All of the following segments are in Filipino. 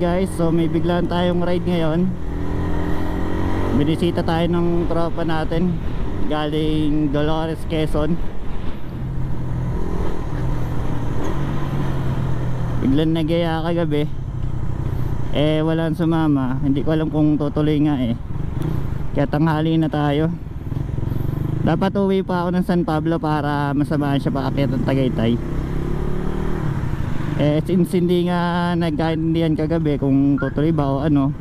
guys, so may biglaan tayong ride ngayon. Binisita tayo ng tropa natin galing Dolores, Quezon. Biglang nagyaya kagabi, eh walang sumama. Hindi ko alam kung tutuloy nga eh, kaya tanghali na tayo. Dapat uwi pa ako ng San Pablo para masamahan siya paakyat ng Tagaytay. Eh since hindi nga nagkaintindihan kagabi kung tutuloy ba o ano,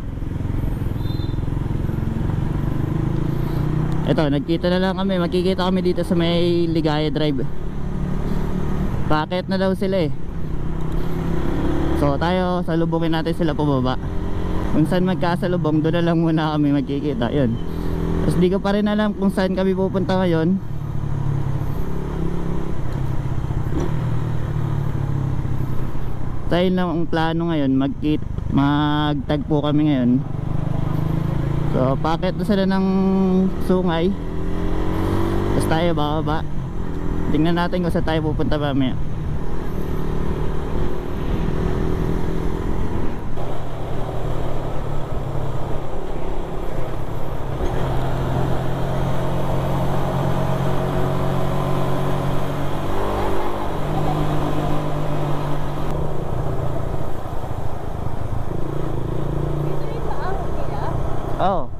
eto nagkita na lang kami. Magkikita kami dito sa may Ligaya Drive. Paakyat na daw sila eh, so tayo salubungin natin sila pababa. Kung saan magkasalubong, doon na lang muna kami magkikita. Yun. Tapos di ko pa rin alam kung saan kami pupunta ngayon. Tayo lang ang plano ngayon, magtagpo kami ngayon. So packet na sila ng Sungay, tapos tayo bababa. Tingnan natin kung saan tayo pupunta mamaya. Oh.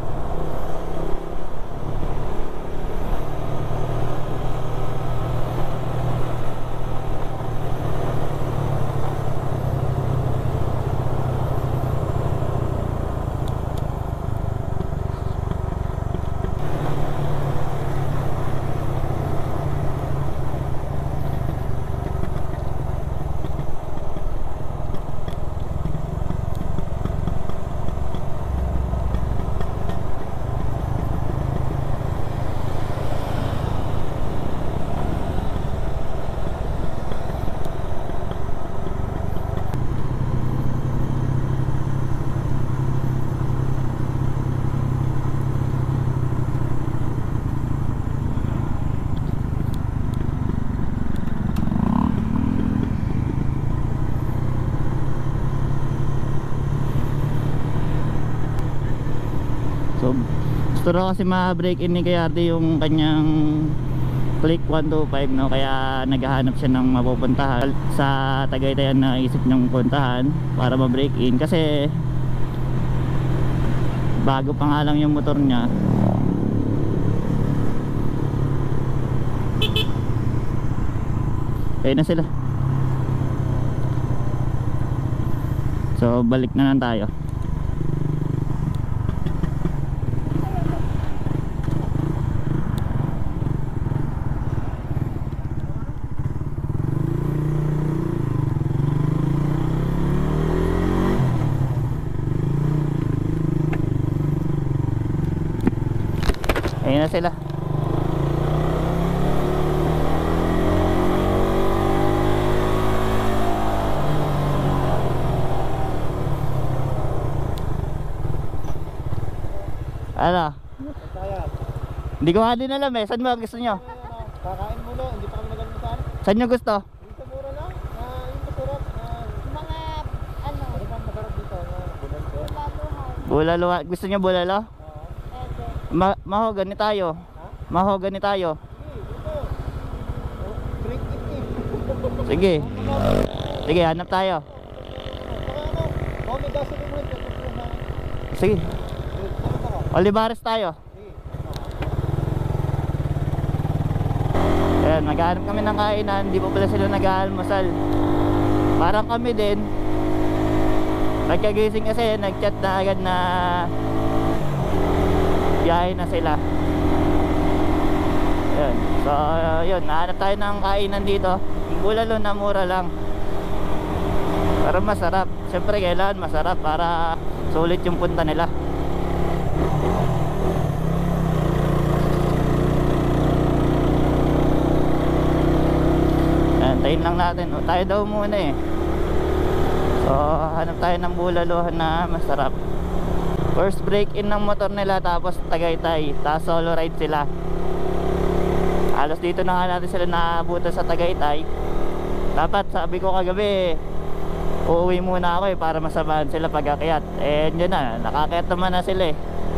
So gusto raw kasi ma-break in ni Kayardi yung kanyang Click 125, no? Kaya naghahanap siya ng mapupuntahan sa Tagaytay na isip niyang puntahan para ma-break in, kasi bago pa nga lang yung motor niya. Kaya na sila. So balik na lang tayo. Ayun na sila. Ano? Hindi ko nga din alam eh. Saan mo gusto nyo? Kakain muna, hindi pa kami nagalimutan. Saan nyo gusto? Dito mura lang, yung masarap. Mga ano, Ano bang masarap dito? Bulalo. Bulalo. Gusto nyo bulalo? pwede. Mahogany tayo. Mahogany tayo. Drink it eh. Sige. Sige, hanap tayo. May gasoline mo rin. Sige. Olivares tayo. Ayan, maghanap kami ng kainan. Hindi pa pala sila nag-aalmusal. Parang kami din. Nagkagising kasi, nag-chat na agad na biyahe na sila. Ayan. So, yun, nahanap tayo ng kainan dito. Bulalo na mura lang. Para masarap. Siyempre, kailangan masarap para sulit yung punta nila. Antayin lang natin. O, tayo daw muna eh. So hanap tayo ng bulalo na masarap. First break in ng motor nila, tapos Tagaytay, tapos solo ride sila. Halos dito na nga natin sila naabutan sa Tagaytay. Dapat sabi ko kagabi, uuwi muna ako para masamahan sila pag-akyat. Eh yun na, nakakyat naman na sila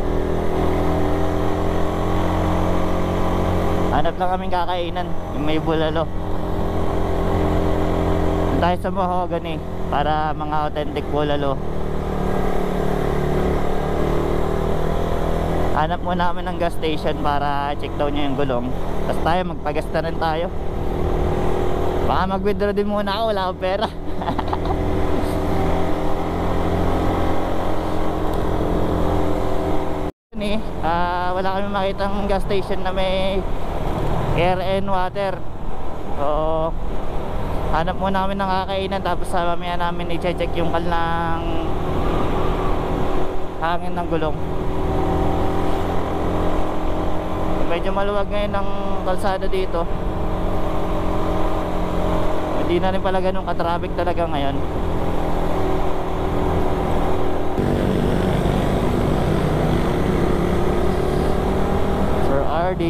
Hanap lang kaming kakainan, yung may bulalo. Tayo sa mahogany para mga authentic bulalo. Hanap muna kami ng gas station para check down nyo yung gulong. Tapos tayo magpagasta rin tayo. Baka mag-withdraw din muna ako, wala akong pera. Wala kami makitang gas station na may air and water. So hanap muna kami ng kakainan, tapos mamaya namin i-check yung kalang hangin ng gulong. Medyo maluwag ngayon ang kalsada dito. Hindi na rin pala ganun ka-traffic talaga ngayon. Sir RD.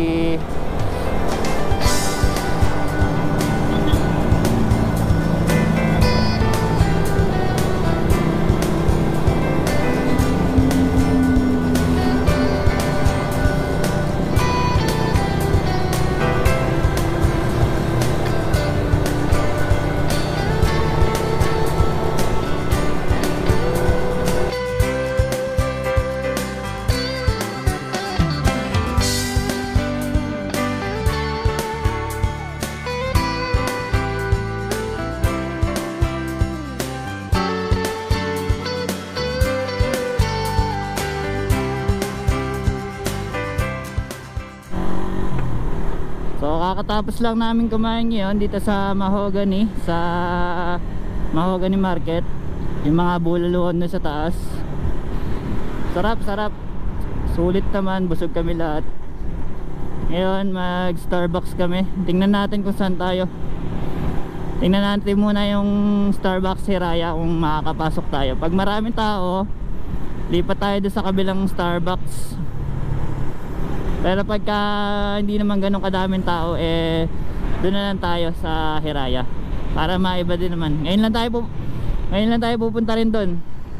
So kakatapos lang namin kumain ngayon dito sa Mahogany, sa Mahogany Market. Yung mga bulaluhan na sa taas. Sarap, sarap. Sulit naman, busog kami lahat. Ngayon mag Starbucks kami. Tingnan natin kung saan tayo. Tingnan natin muna yung Starbucks Hiraya kung makakapasok tayo. Pag maraming tao, lipat tayo doon sa kabilang Starbucks. Pero pagka hindi naman ganun kadaming tao, doon na lang tayo sa Hiraya para maiba din naman. Ngayon lang tayo pupunta rin doon.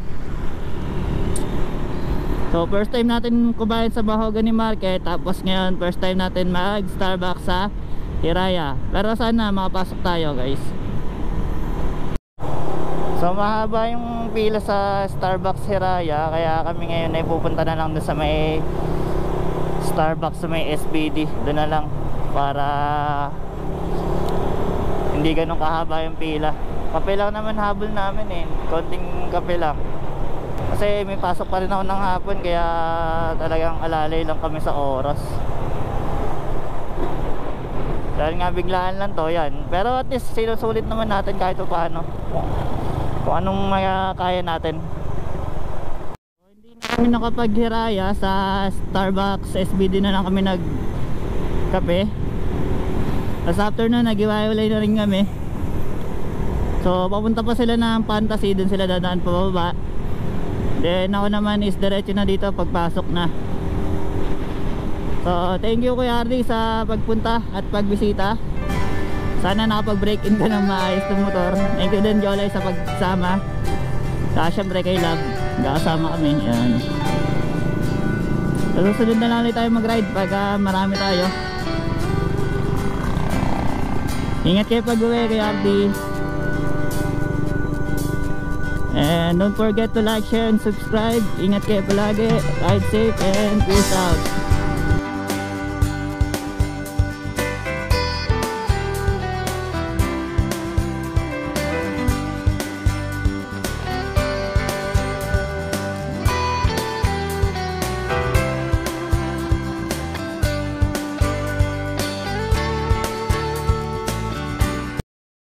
So first time natin kumain sa Mahogany Market, tapos ngayon first time natin mag Starbucks sa Hiraya. Pero sana makapasok tayo, guys. So mahaba yung pila sa Starbucks Hiraya, kaya kami ngayon ay pupunta na lang doon sa may Starbucks sa may SBD. Doon na lang para hindi ganun kahaba yung pila. Kape lang naman habol namin konting kape lang kasi may pasok pa rin ako ng hapon, kaya talagang alalay lang kami sa oras. Dahil nga biglaan lang to yan, pero at least sinusulit naman natin kahit paano kung anong kaya natin. Kami nakapaghiraya sa Starbucks SBD na lang kami nagkape. Tapos after nun nagiwaiwalay na rin kami. So papunta pa sila ng Fantasy, dun sila dadaan pababa. Then ako naman is diretso na dito pagpasok na. So thank you Kuya Ardy sa pagpunta at pagbisita. Sana nakapag-break in ka ng maayos ng motor. Thank you din Jolay sa pagsama. Saka syempre kay Love, magkakasama kami. Yan. So susunod na lang ulit tayo mag-ride pag marami tayo. Ingat kayo pag-uwi kay Ardy. And don't forget to like, share, and subscribe. Ingat kayo palagi. Ride safe and peace out.